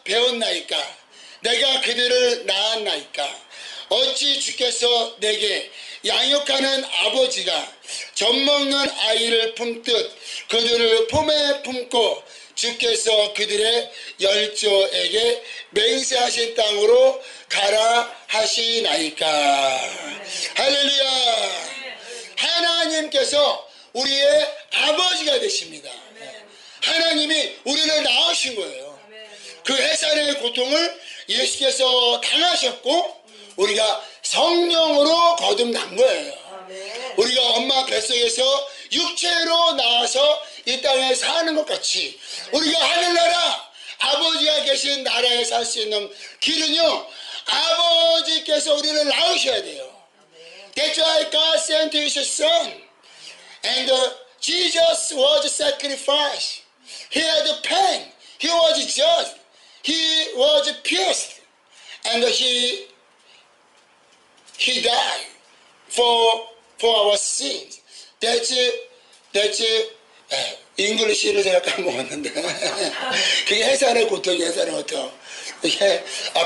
배웠나이까? 내가 그들을 낳았나이까? 어찌 주께서 내게 양육하는 아버지가 젖먹는 아이를 품듯 그들을 품에 품고 주께서 그들의 열조에게 맹세하신 땅으로 가라 하시나이까? 할렐루야. 하나님께서 우리의 아버지가 되십니다. 하나님이 우리를 낳으신 거예요. 그 해산의 고통을 예수께서 당하셨고 우리가 성령으로 거듭난 거예요. 우리가 엄마 뱃속에서 육체로 나와서 이 땅에 사는 것 같이 우리가 하늘나라 아버지가 계신 나라에 살 수 있는 길은요, 아버지께서 우리를 낳으셔야 돼요. That's why God sent His Son. And Jesus was sacrificed. He had pain. He was judged. He was pierced. And He died for our sins. That's 잉글리시를 제가 까먹었는데 그게 해산의 고통이 해산의 고통. 이게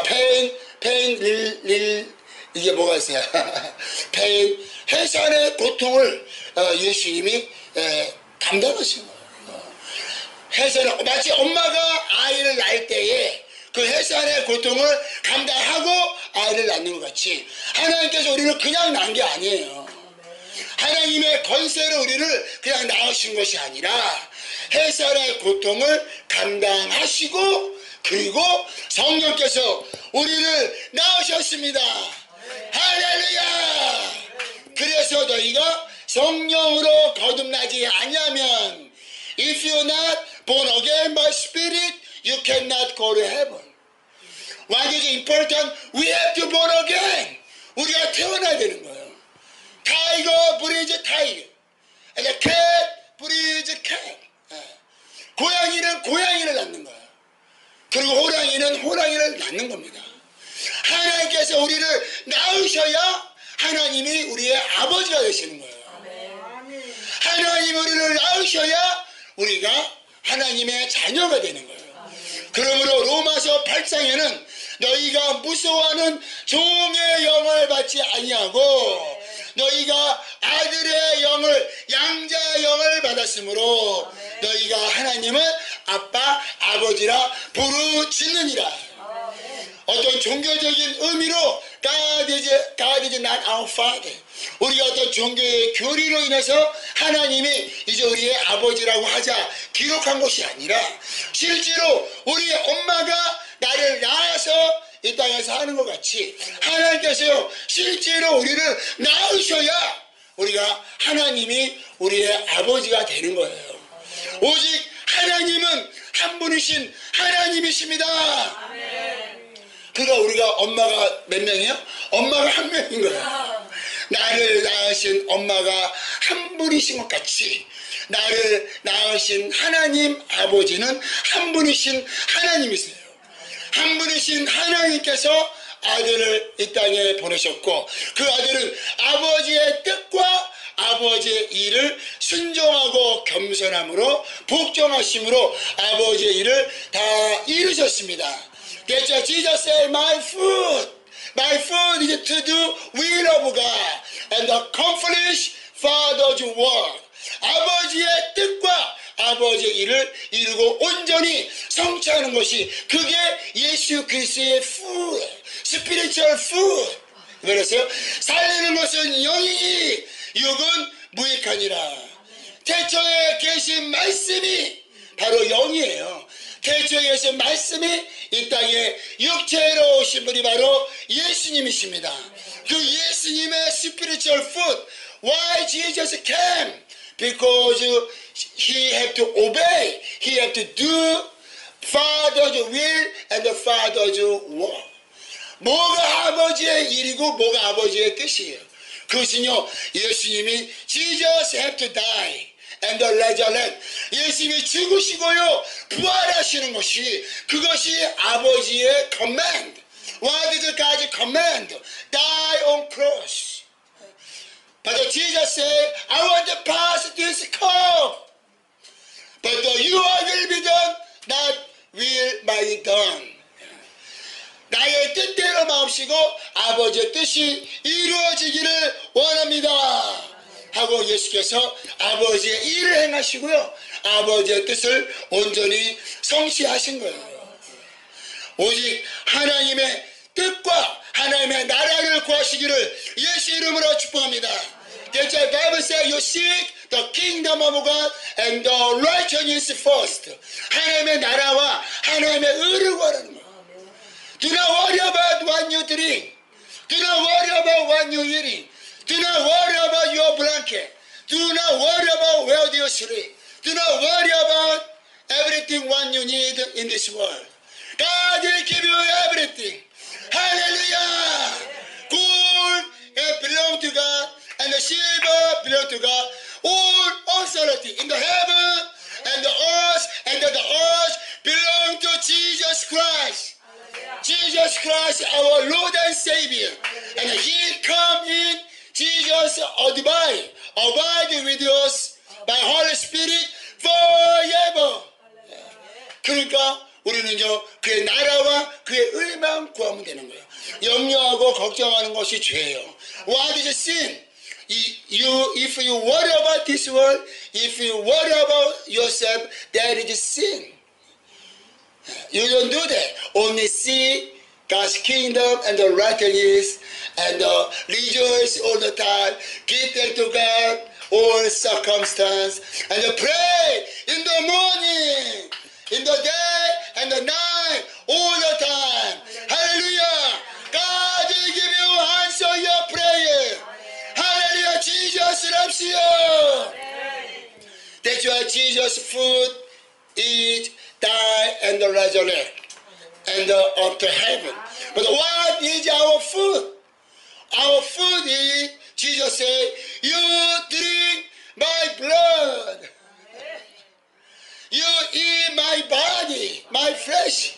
pain, 이게 뭐가 있어요? pain, 해산의 고통을 예수님이 감당하신 거예요. 해산의, 마치 엄마가 아이를 낳을 때에 그 해산의 고통을 감당하고 아이를 낳는 것 같이 하나님께서 우리를 그냥 낳은 게 아니에요. 하나님의 권세로 우리를 그냥 낳으신 것이 아니라 해산의 고통을 감당하시고 그리고 성령께서 우리를 낳으셨습니다. 할렐루야. 그래서 너희가 성령으로 거듭나지 않으면 If you're not born again by spirit, you cannot go to heaven. Why is it important? We have to born again. 우리가 태어나야 되는 거예요. Tiger breeds tiger. And a cat breeds cat. 고양이는 고양이를 낳는 거예요. 그리고 호랑이는 호랑이를 낳는 겁니다. 하나님께서 우리를 낳으셔야 하나님이 우리의 아버지가 되시는 거예요. 하나님이 우리를 낳으셔야 우리가 하나님의 자녀가 되는 거예요. 그러므로 로마서 8장에는 너희가 무서워하는 종의 영을 받지 아니하고 너희가 아들의 영을 양자의 영을 받았으므로 너희가 하나님을 아빠 아버지라 부르짖느니라. 어떤 종교적인 의미로 God is not our father. 우리가 어떤 종교의 교리로 인해서 하나님이 이제 우리의 아버지라고 하자 기록한 것이 아니라 실제로 우리의 엄마가 나를 낳아서 이 땅에서 하는 것 같이 하나님께서요 실제로 우리를 낳으셔야 우리가 하나님이 우리의 아버지가 되는 거예요. 오직 하나님은 한 분이신 하나님이십니다. 그러니까 우리가 엄마가 몇 명이에요? 엄마가 한 명인 거예요. 나를 낳으신 엄마가 한 분이신 것 같이 나를 낳으신 하나님 아버지는 한 분이신 하나님이세요. 한 분이신 하나님께서 아들을 이 땅에 보내셨고 그 아들은 아버지의 뜻과 아버지의 일을 순종하고 겸손함으로 복종하심으로 아버지의 일을 다 이루셨습니다. 그래서 Jesus said, my food is to do will of God and accomplish Father's work. 아버지의 뜻과 아버지의 일을 이루고 온전히 성취하는 것이 그게 예수 그리스도의 food, spiritual food. 그래서요, 살리는 것은 영이니 육은 무익하니라. 태초에 계신 말씀이 바로 영이에요. 태초에 계신 말씀이 이 땅에 육체로 오신 분이 바로 예수님이십니다. 그 예수님의 spiritual food. Why Jesus came? Because he had to obey. He had to do Father's will and the Father's work. 뭐가 아버지의 일이고 뭐가 아버지의 뜻이에요. 그것은요, 예수님이 Jesus had to die and resurrect. 예수님이 죽으시고요 부활하시는 것이 그것이 아버지의 command. What is God's command? Die on cross. But Jesus said, I want to pass this cup. But your will be done, not will be done. 마옵시고 아버지의 뜻이 이루어지기를 원합니다 하고 예수께서 아버지의 일을 행하시고요, 아버지의 뜻을 온전히 성취하신 거예요. 오직 하나님의 뜻과 하나님의 나라를 구하시기를 예수 이름으로 축복합니다. That's why Bible says you seek the kingdom of God and the righteousness first. 하나님의 나라와 하나님의 의를 구하라는 거예요. Do not worry about what you drink. Do not worry about what you eating. Do not worry about your blanket. Do not worry about where you sleep. Do not worry about everything what you need in this world. God will give you everything. Hallelujah. Gold belongs to God and the silver belongs to God. All authority in the heaven and the earth and the earth belong to Jesus Christ. Jesus Christ, our Lord and Savior. And He come in Jesus abide with us by Holy Spirit forever. 그러니까 우리는요, 그의 나라와 그의 의만 구하면 되는 거예요. 염려하고 걱정하는 것이 죄예요. What is sin? If you worry about this world, if you worry about yourself, that is sin. You don't do that. Only see God's kingdom and the righteousness and rejoice all the time. Give thanks to God, all circumstance, and pray in the morning, in the day, and the night, all the time. Hallelujah. God will give you answer your prayer. Hallelujah. Jesus loves you. That's why Jesus' food is die and resurrect and up to heaven. But what is our food? Our food is, Jesus said, you drink my blood. You eat my body, my flesh.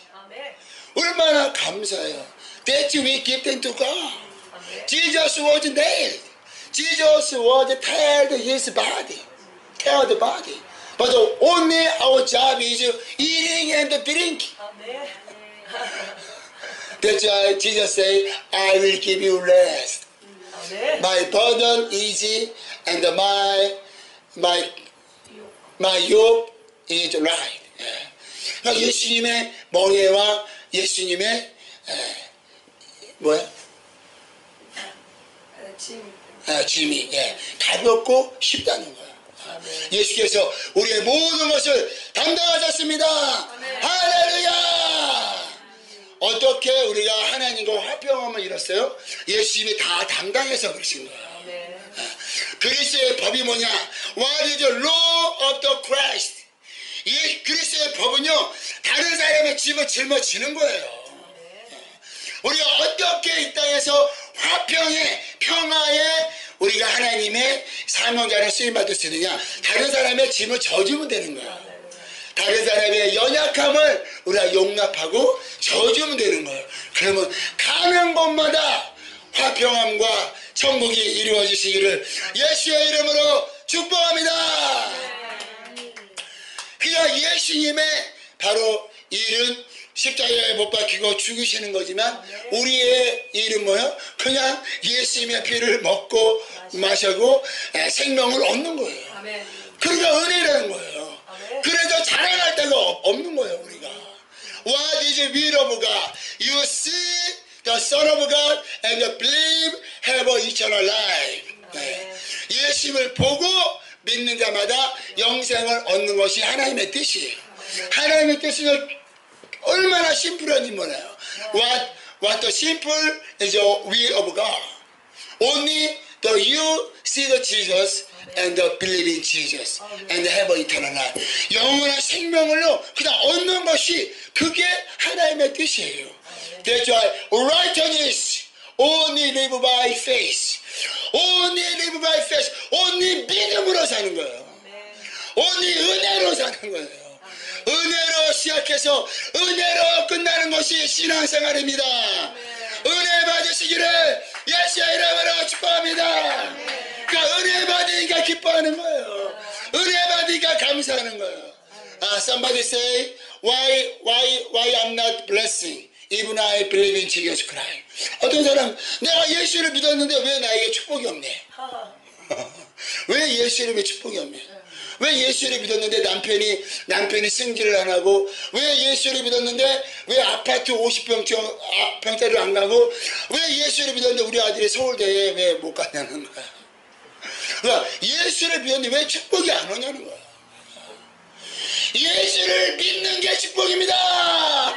얼마나 감사해요. That we give them to God. Jesus was nailed. Jesus was teared his body. Tear the body. But only our job is eating and drinking. That's why Jesus said, I will give you rest. My burden easy and my yoke is light. 그러니까 예수님의 멍에와 예수님의 짐이 가볍고 쉽다는 거예요. 예수께서 우리의 모든 것을 담당하셨습니다. 할렐루야. 어떻게 우리가 하나님과 화평함을 이뤘어요? 예수님이 다 담당해서 그러신 거예요. 그리스도의 법이 뭐냐? What is the law of the Christ? 이 그리스도의 법은요, 다른 사람의 짐을 짊어지는 거예요. 우리가 어떻게 이 땅에서 화평에, 평화에 우리가 하나님의 사명자로 쓰임받을 수 있느냐? 다른 사람의 짐을 져주면 되는 거예요. 다른 사람의 연약함을 우리가 용납하고 져주면 되는 거예요. 그러면 가는 곳마다 화평함과 천국이 이루어지시기를 예수의 이름으로 축복합니다. 그냥 예수님의 바로 일은 십자가에 못 박히고 죽으시는 거지만 우리의 일은 뭐예요? 그냥 예수님의 피를 먹고 마시고 생명을 얻는 거예요. 그러니까 은혜라는 거예요. 그래서 자랑할 데가 없는 거예요. 우리가 What is the will of God? You see the Son of God and believe have eternal life. 예수님을 보고 믿는 자마다 영생을 얻는 것이 하나님의 뜻이에요. 하나님의 뜻은 얼마나 심플한지 몰라요. What the simple is the will of God. Only the you see the Jesus and believe in Jesus and have eternal life. 영원한 생명을요 그냥 얻는 것이 그게 하나님의 뜻이에요. That's why righteousness only live by faith. Only live by faith. Only 믿음으로 사는 거예요. Only 은혜로 사는 거예요. 은혜로 시작해서 은혜로 끝나는 것이 신앙생활입니다. 은혜 받으시기를 예수의 이름으로 축복합니다. 그러니까 은혜 받으니까 기뻐하는 거예요. 은혜 받으니까 감사하는 거예요. Somebody say, why I'm not blessing Even I believe in Jesus Christ. 어떤 사람 내가 예수를 믿었는데 왜 나에게 축복이 없네? 왜 예수를 축복이 없네? 왜 예수를 믿었는데 남편이 승질을 안 하고, 왜 예수를 믿었는데 왜 아파트 50평짜리를 안 가고, 왜 예수를 믿었는데 우리 아들이 서울대에 왜 못 갔냐는 거야. 그러니까 예수를 믿었는데 왜 축복이 안 오냐는 거야. 예수를 믿는 게 축복입니다.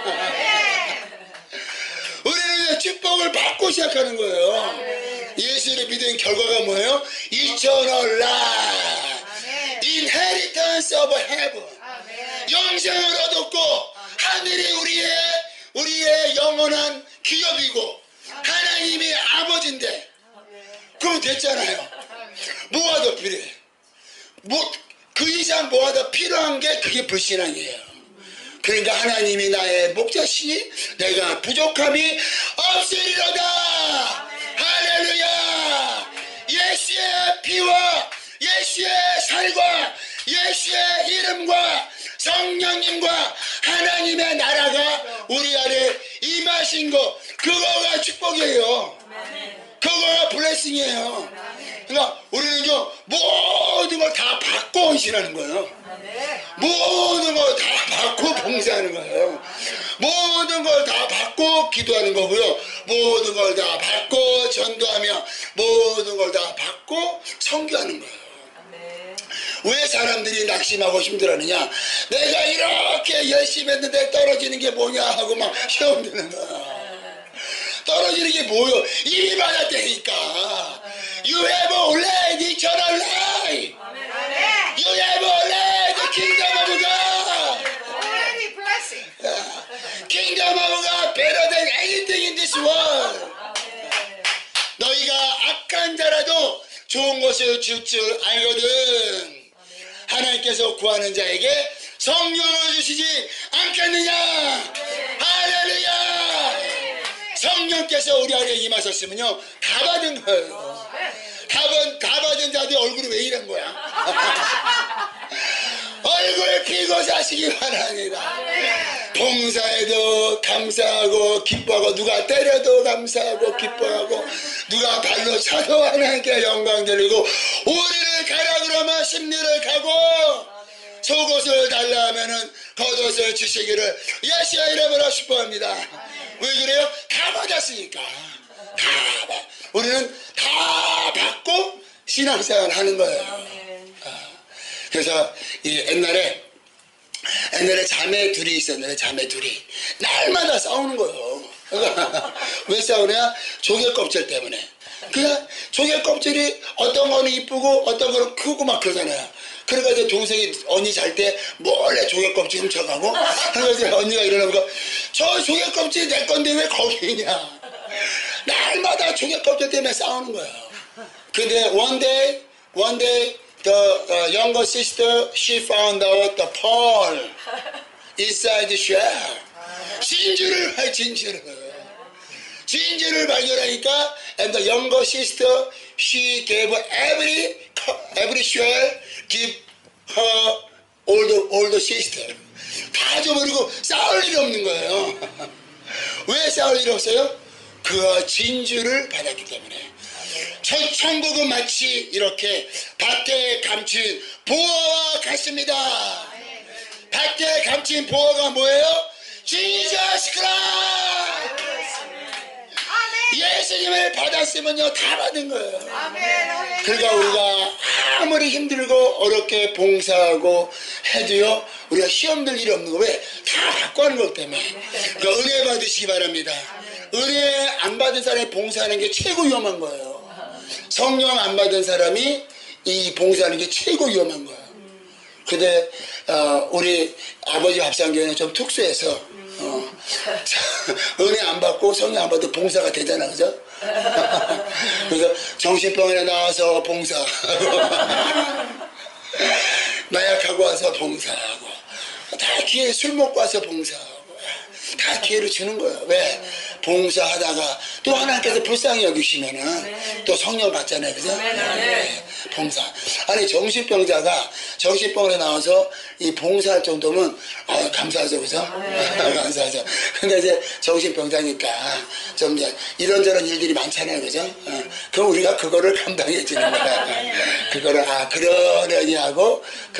우리는 축복을 받고 시작하는 거예요. 예수를 믿은 결과가 뭐예요? Eternal life, inheritance of heaven. 영생을 얻었고, 하늘이 우리의 영원한 기업이고, 하나님이 아버지인데, 그럼 됐잖아요. 뭐가 더 필요해? 그 이상 뭐가 더 필요한 게 그게 불신앙이에요. 그러니까 하나님이 나의 목자시니 내가 부족함이 없으리로다. 할렐루야. 예수의 피와 예수의 살과 예수의 이름과 성령님과 하나님의 나라가 우리 안에 임하신 거, 그거가 축복이에요. 그거가 블레싱이에요. 그러니까 우리는요, 모든 걸 다 받고 헌신하는 거예요. 모든 걸 다 받고 봉사하는 거예요. 모든 걸 다 받고 기도하는 거고요. 모든 걸 다 받고 전도하며 모든 걸 다 받고 선교하는 거예요. 왜 사람들이 낙심하고 힘들어하느냐? 내가 이렇게 열심히 했는데 떨어지는 게 뭐냐 하고 막 시험 드는 거야. 떨어지는 게 뭐요? 이미 받았다니까. You have already eternal life. You have already the kingdom of God. Already blessing. Kingdom of God better than anything in this world. 너희가 악한 자라도 좋은 것을 줄 줄 알거든. 하나님께서 구하는 자에게 성령을 주시지 않겠느냐. 할렐루야. 성령께서 우리 안에 임하셨으면요, 다 받은 거예요. 다 받은 자들 얼굴이 왜 이런 거야? 얼굴 피고 사시기 바랍니다. 봉사해도 감사하고 기뻐하고, 누가 때려도 감사하고 기뻐하고, 누가 발로 차도 하나님께 영광 드리고, 우리를 가라 그러면 심리를 가고, 속옷을 달라 하면은 겉옷을 주시기를 예수의 이름으로 축복합니다. 왜 그래요? 다 받았으니까. 우리는 다 받고 신앙생활 하는 거예요. 그래서 옛날에 자매 둘이 있었는데, 자매 둘이 날마다 싸우는 거예요. 왜 싸우냐? 조개 껍질 때문에. 그냥 조개 껍질이 어떤 거는 이쁘고 어떤 거는 크고 막 그러잖아요. 그래가지고 동생이 언니 잘 때 몰래 조개 껍질 훔쳐가고, 그래서 언니가 일어나고, 저 조개 껍질 내 건데 왜 거기 있냐? 날마다 조개 껍질 때문에 싸우는 거예요. 근데 one day the younger sister, she found out the pearl inside the shell. 진주를 발견하니까, and the younger sister, she gave every shell, give her older sister. 다 줘버리고 싸울 일이 없는 거예요. 왜 싸울 일이 없어요? 그 진주를 받았기 때문에. 천국은 마치 이렇게 밭에 감춘 보화와 같습니다. 밭에 감춘 보화가 뭐예요? 지저스 크라이스트. 예수님을 받았으면요, 다 받은 거예요. 그러니까 우리가 아무리 힘들고 어렵게 봉사하고 해도요, 우리가 시험 들 일이 없는 거. 왜? 다 받고 하는 것 때문에. 그러니까 은혜 받으시기 바랍니다. 은혜 안 받은 사람이 봉사하는 게 최고 위험한 거예요. 성령 안 받은 사람이 이 봉사하는 게 최고 위험한 거예요. 근데 우리 아버지 합산교회는 좀 특수해서 은혜 안 받고 성령 안 받고 봉사가 되잖아, 그죠? 그래서 정신병원에 나와서 봉사하고, 마약하고 와서 봉사하고, 다 기회 술 먹고 와서 봉사하고, 다 기회를 주는 거예요. 왜? 봉사하다가 또 하나님께서 불쌍히 여기시면은 또 성령 받잖아요. 그죠? 봉사. 아니, 정신병원에 나와서 이 봉사할 정도면, 감사하죠. 그죠? 감사하죠. 근데 이제 정신병자니까 좀 이제 이런저런 일들이 많잖아요. 그죠? 그럼 우리가 그거를 감당해 주는 거야. 그거를, 그러려니 하고.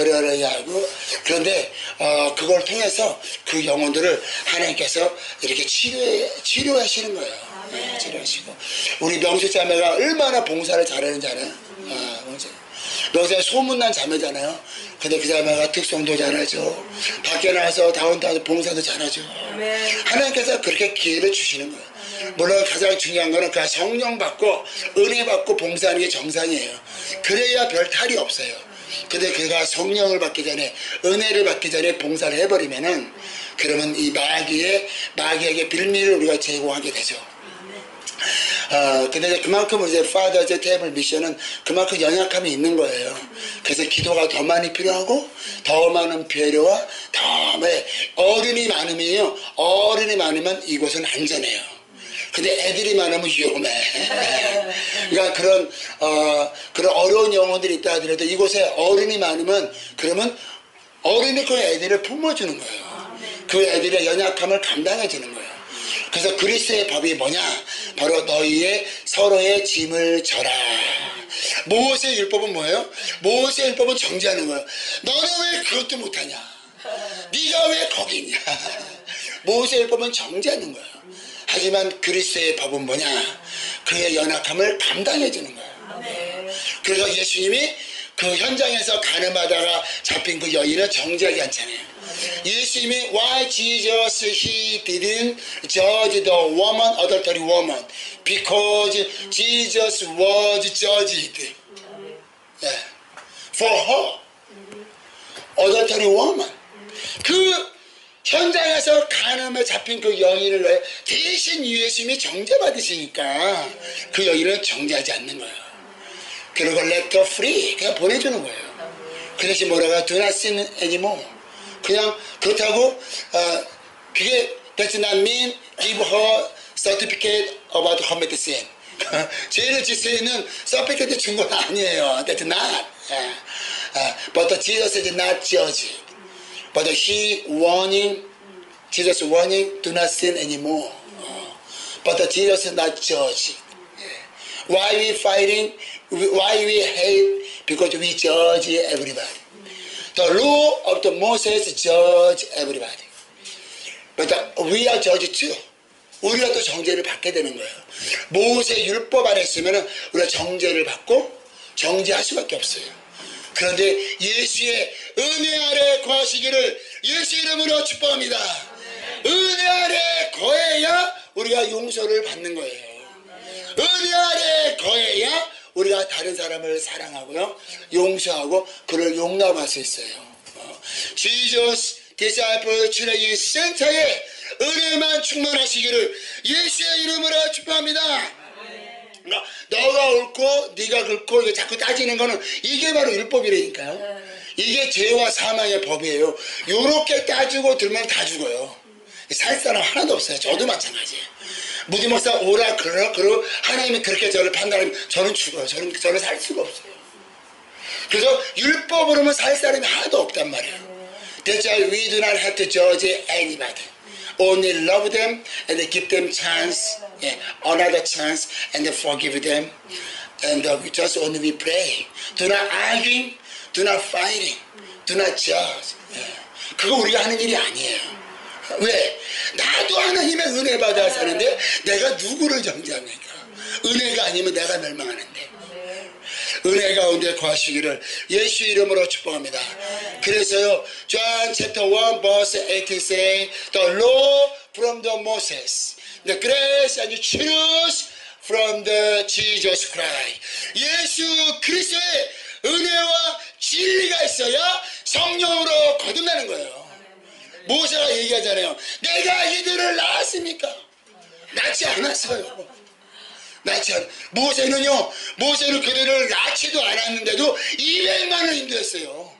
그런데, 그걸 통해서 그 영혼들을 하나님께서 이렇게 치료하시는 거예요. 치료하시고. 우리 명수 자매가 얼마나 봉사를 잘하는지 알아요? 명수가 소문난 자매잖아요. 근데 그 자매가 특송도 잘하죠. 밖에 나와서 다운타운 봉사도 잘하죠. 하나님께서 그렇게 기회를 주시는 거예요. 물론 가장 중요한 거는 그 성령 받고 은혜 받고 봉사하는 게 정상이에요. 그래야 별 탈이 없어요. 근데 그가 성령을 받기 전에, 은혜를 받기 전에 봉사를 해버리면은, 그러면 이 마귀에게 빌미를 우리가 제공하게 되죠. 근데 이제 그만큼 이제 Father's Table 미션은 그만큼 연약함이 있는 거예요. 그래서 기도가 더 많이 필요하고, 더 많은 배려와 더 어른이 많으면 이곳은 안전해요. 근데 애들이 많으면 위험해. 그러니까 그런 어려운 영혼들이 있다 하더라도 이곳에 어른이 많으면, 그러면 어른이 그 애들을 품어주는 거예요. 그 애들의 연약함을 감당해주는 거예요. 그래서 그리스도의 법이 뭐냐? 바로 너희의 서로의 짐을 져라. 모세의 율법은 뭐예요? 모세의 율법은 정죄하는 거예요. 너는 왜 그것도 못하냐? 네가 왜 거기 있냐? 모세의 율법은 정죄하는 거예요. 하지만 그리스도의 법은 뭐냐? 그의 연약함을 감당해 주는 거예요. 그래서 예수님이 그 현장에서 가늠하다가 잡힌 그 여인을 정죄하지 않잖아요. 예수님이 Why Jesus he didn't judge the woman, adultery woman? Because Jesus was judged for her, adultery woman. 그 현장에서 간음에 잡힌 그 여인을 대신 예수님이 정죄받으시니까 그 여인을 정죄하지 않는 거예요. 그리고 let her free, 그냥 보내주는 거예요. 그 대신 뭐라고 do not sin anymore. 그냥 그렇다고 그게 does not mean give her certificate about committed sin. 죄를 짓을 있는 서피케트 준 건 아니에요. That's not. But Jesus did not judge. But Jesus warning, do not sin anymore. But Jesus not judge. Why we fighting? Why we hate? Because we judge everybody. The law of the Moses judge everybody. But we are judged too. 우리가 또 정죄를 받게 되는 거예요. 모세 율법 안에 있으면 우리가 정죄를 받고 정죄할 수밖에 없어요. 그런데 예수의 은혜 아래 거하시기를 예수 이름으로 축복합니다. 은혜 아래 거해야 우리가 용서를 받는 거예요. 은혜 아래 거해야 우리가 다른 사람을 사랑하고요, 용서하고 그를 용납할 수 있어요. Jesus Disciple 출애굽 센터에 은혜만 충만하시기를 예수의 이름으로 축복합니다. 그러니까 너가 옳고 네가 그렇고 이거 자꾸 따지는 거는 이게 바로 율법이라니까요. 이게 죄와 사망의 법이에요. 요렇게 따지고 들면 다 죽어요. 살 사람 하나도 없어요. 저도 마찬가지예요. 무디 목사 오라 그러 하나님이 그렇게 저를 판단하면 저는 죽어요. 저는 살 수가 없어요. 그래서 율법으로는 살 사람이 하나도 없단 말이에요. That's why we do not have to judge anybody. Only love them and give them chance, another chance, and forgive them. And we just only we pray. Do not arguing, do not fighting, do not judge. 그거 우리가 하는 일이 아니에요. 왜? 나도 하나님의 은혜 받아 사는데 내가 누구를 정죄합니까? 은혜가 아니면 내가 멸망하는데. 은혜 가운데 거하시기를 예수 이름으로 축복합니다. 그래서요, John chapter 1 verse 18 say, the law from the Moses, the grace and the truth from the Jesus Christ. 예수 그리스도의 은혜와 진리가 있어야 성령으로 거듭나는 거예요. 모세가 얘기하잖아요. 내가 이들을 낳았습니까? 낳지 않았어요. 모세는 그들을 낳지도 않았는데도 200만을 인도했어요.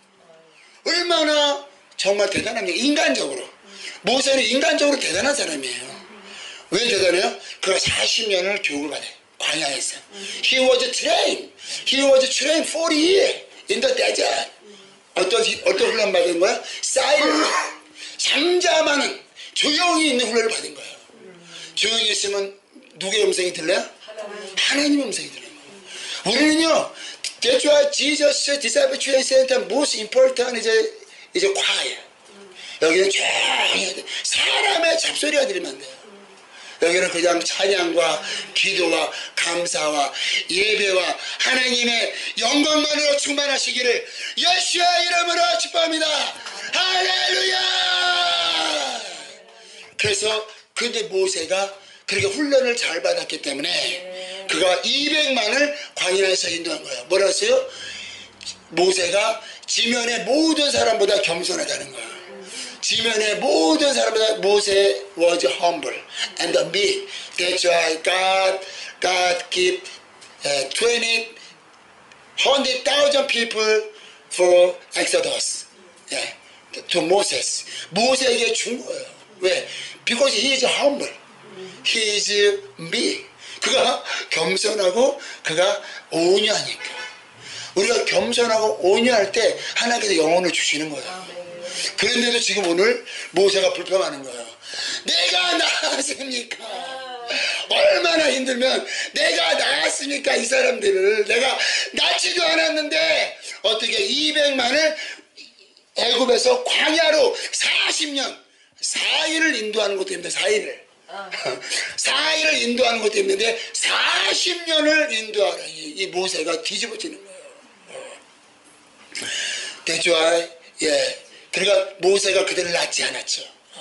얼마나 정말 대단합니까? 인간적으로. 모세는 인간적으로 대단한 사람이에요. 왜 대단해요? 그가 40년을 교육을 받아요. 광야에서. He was trained. He was trained 40 years in the desert. 어떤 훈련 받은 거야? 사이렌. 잠잠하는 조용히 있는 훈련을 받은 거예요. 조용히 있으면 누구의 음성이 들려요? 하나님의 음성이 들려요. 우리는요, that's why Jesus disciple training center most important 이제 choir. 여기는 조용히 해야 돼. 사람의 잡소리가 들리면 안 돼요. 여기는 그냥 찬양과 기도와 감사와 예배와 하나님의 영광만으로 충만하시기를 예수의 이름으로 축복합니다. 할렐루야. 그래서 근데 모세가 그렇게 훈련을 잘 받았기 때문에 그가 200만을 광야에서 인도한 거예요. 뭐라 했어요? 모세가 지면의 모든 사람보다 겸손하다는 거예요. 지면의 모든 사람보다 모세 was humble and meek. That's why God give 100,000 people for Exodus. Yeah, to Moses. 모세에게 준 거예요. 왜? Because he is humble. He is meek. 그가 겸손하고 그가 온유하니까. 우리가 겸손하고 온유할 때 하나님께서 영혼을 주시는 거예요. 그런데도 지금 오늘 모세가 불평하는 거예요. 내가 나았습니까? 얼마나 힘들면 내가 나았습니까? 이 사람들을 내가 낳지도 않았는데 어떻게 200만을 애굽에서 광야로 40년 4일을 인도하는 것도 힘든데 4일을 인도하는 것도 힘든데 40년을 인도하라. 이 모세가 뒤집어지는 거예요. That's why, 그러니까 모세가 그들을 낳지 않았죠.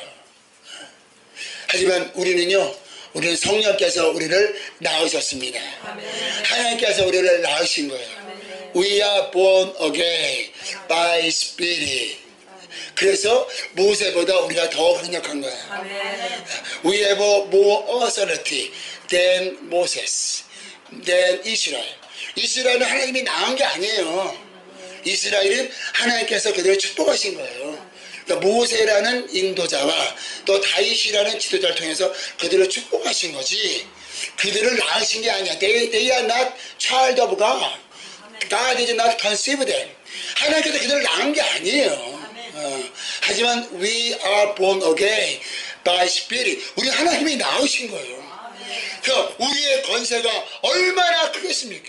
하지만 우리는 성령께서 우리를 낳으셨습니다. 하나님께서 우리를 낳으신 거예요. We are born again by Spirit. 그래서 모세보다 우리가 더 강력한 거예요. We have more authority than Moses, than Israel. 이스라엘은 하나님이 낳은 게 아니에요. 이스라엘은 하나님께서 그들을 축복하신 거예요. 그러니까 모세라는 인도자와 또 다윗이라는 지도자를 통해서 그들을 축복하신 거지 그들을 낳으신 게 아니야. They are not child of God. God is not conceived them. 하나님께서 그들을 낳은 게 아니에요. 하지만 we are born again by Spirit. 우리 하나님이 낳으신 거예요. 그러니까 우리의 건세가 얼마나 크겠습니까?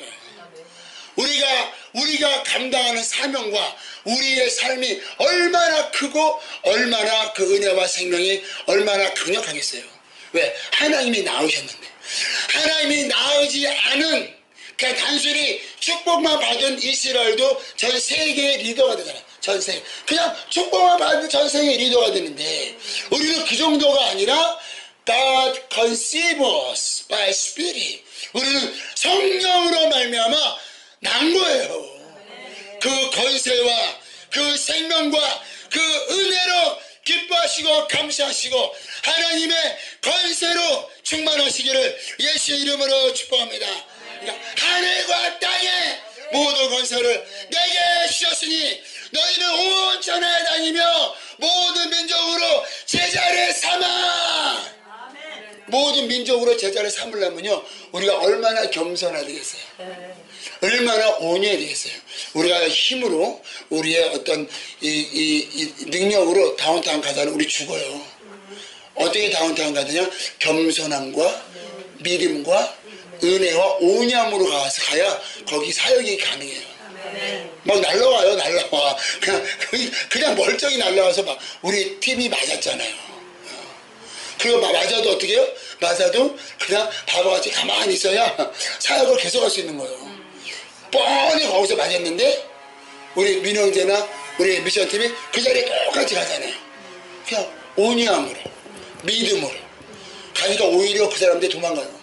우리가 감당하는 사명과 우리의 삶이 얼마나 크고 얼마나 그 은혜와 생명이 얼마나 강력하겠어요. 왜? 하나님이 낳으셨는데. 하나님이 낳지 않은 그냥 단순히 축복만 받은 이스라엘도 전 세계의 리더가 되잖아요. 전 세계. 그냥 축복만 받은 전 세계의 리더가 되는데 우리는 그 정도가 아니라 God conceives us by Spirit. 우리는 성령으로 말미암아 난 거예요. 그 권세와 그 생명과 그 은혜로 기뻐하시고 감사하시고 하나님의 권세로 충만하시기를 예수의 이름으로 축복합니다. 그러니까 하늘과 땅의 모든 권세를 내게 주셨으니 너희는 온 천하에 다니며 모든 민족으로 제자를 삼아. 모든 민족으로 제자를 삼으려면요 우리가 얼마나 겸손해야 되겠어요. 얼마나 온유해야 되겠어요. 우리가 힘으로 우리의 어떤 이 능력으로 다운타운 가다는 우리 죽어요. 어떻게 다운타운 가느냐? 겸손함과 믿음과 은혜와 온유함으로 가야 거기 사역이 가능해요. 막 날라와. 그냥 멀쩡히 날라와서 막 우리 팀이 맞았잖아요. 그리고 맞아도 어떻게 해요? 맞아도 그냥 바보같이 가만히 있어야 사역을 계속할 수 있는 거예요. 뻔히 거기서 맞았는데 우리 민영재나 우리 미션팀이 그 자리에 똑같이 가잖아요. 그냥 온유함으로 믿음으로 가니까 오히려 그 사람들이 도망가요.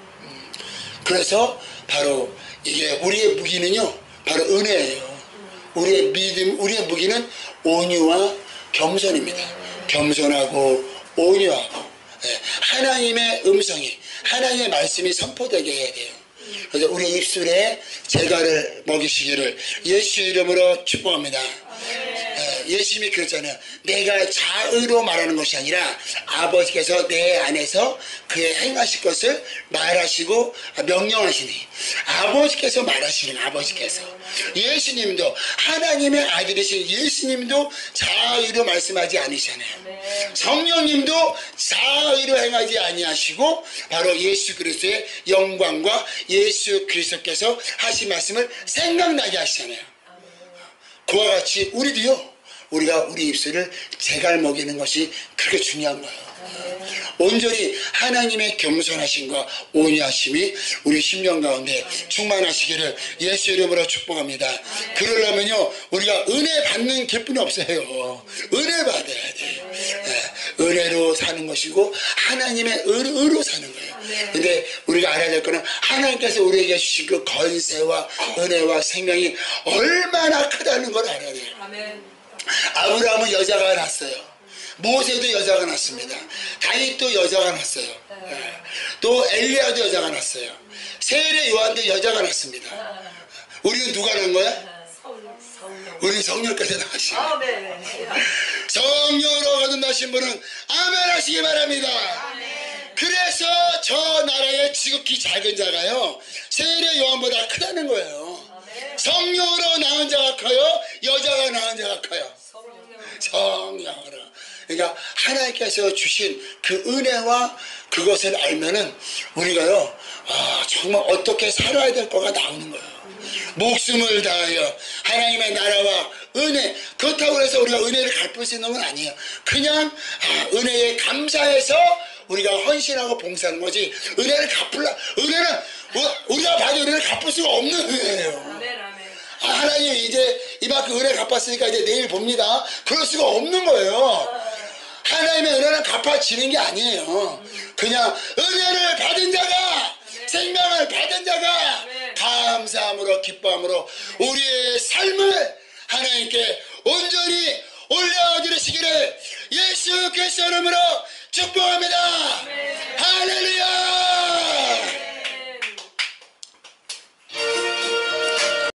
그래서 바로 이게 우리의 무기는요 바로 은혜예요. 우리의 믿음, 우리의 무기는 온유와 겸손입니다. 겸손하고 온유하고 하나님의 음성이 하나님의 말씀이 선포되게 해야 돼요. 그래서 우리 입술에 제가를 먹이시기를 예수의 이름으로 축복합니다. 예수님이 그랬잖아요. 내가 자의로 말하는 것이 아니라 아버지께서 내 안에서 그의 행하실 것을 말하시고 명령하시니 아버지께서 말하시는 아버지께서 예수님도 하나님의 아들이신 예수님도 자의로 말씀하지 않으시잖아요. 성령님도 자의로 행하지 아니하시고 바로 예수 그리스도의 영광과 예수 그리스도께서 하신 말씀을 생각나게 하시잖아요. 그와 같이 우리도요, 우리가 우리 입술을 제갈 먹이는 것이 그렇게 중요한 거예요. 온전히 하나님의 겸손하심과 온유하심이 우리 심령 가운데 충만하시기를 예수 이름으로 축복합니다. 그러려면요, 우리가 은혜 받는 기쁨이 없어요. 은혜 받아야 돼요. 은혜로 사는 것이고 하나님의 의로 사는 거예요. 근데 우리가 알아야 될 거는 하나님께서 우리에게 주신 그 권세와 은혜와 생명이 얼마나 크다는 걸 알아야 돼요. 아브라함은 여자가 낳았어요. 모세도 여자가 낳습니다. 다윗도 여자가 낳았어요. 또 엘리야도 여자가 낳았어요. 세례 요한도 여자가 낳습니다. 우리는 누가 낳은 거야? 우리 성령께서 낳으시고 성령으로 거듭나신 분은 아멘 하시기 바랍니다. 그래서 저 나라의 지극히 작은 자가요, 세례 요한보다 크다는 거예요. 성령으로 낳은 자가 커요? 여자가 낳은 자가 커요? 성령으로. 그러니까 하나님께서 주신 그 은혜와 그것을 알면은 우리가요, 정말 어떻게 살아야 될 거가 나오는 거예요. 목숨을 다하여 하나님의 나라와 은혜, 그렇다고 해서 우리가 은혜를 갚을 수 있는 건 아니에요. 그냥 은혜에 감사해서 우리가 헌신하고 봉사하는 거지, 은혜는 우리가 받은 은혜를 갚을 수가 없는 은혜예요. 하나님 이제 이만큼 은혜 갚았으니까 이제 내일 봅니다, 그럴 수가 없는 거예요. 하나님의 은혜는 갚아지는 게 아니에요. 그냥 은혜를 받은 자가, 생명을 받은 자가 감사함으로 기뻐함으로 우리의 삶을 하나님께 온전히 올려드리시기를 예수 그리스도 이름으로 축복합니다.